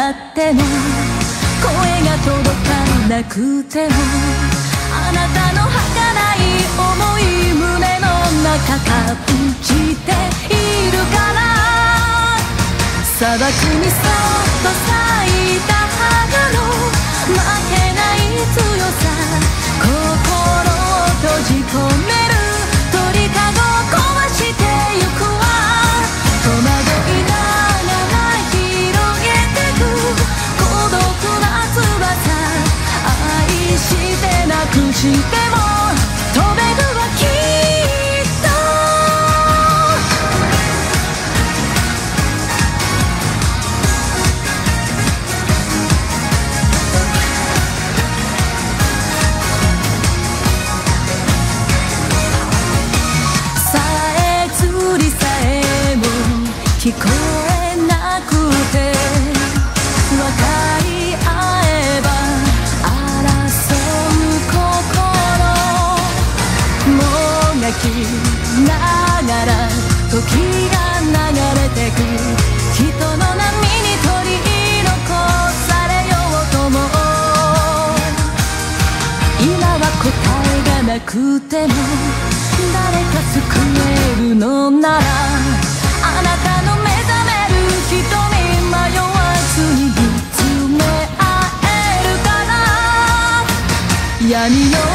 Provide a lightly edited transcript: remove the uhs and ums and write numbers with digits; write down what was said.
なっても声が届かなくてもあなたの儚い想い胸の中感じているから砂漠にそっと咲いた花の負けない強さ心を閉じ込める鳥かごを壊してゆくわ戸惑いながら広げてく孤独な翼愛してなくしても飛べるわきっとさえずりさえも聞こえなくて分かり合えば争う心もがきながら時が流れてく人の波に取り残されようとも今は答えがなくても誰か救えるのならあなたの目覚める瞳迷わずに見つめ合えるから闇の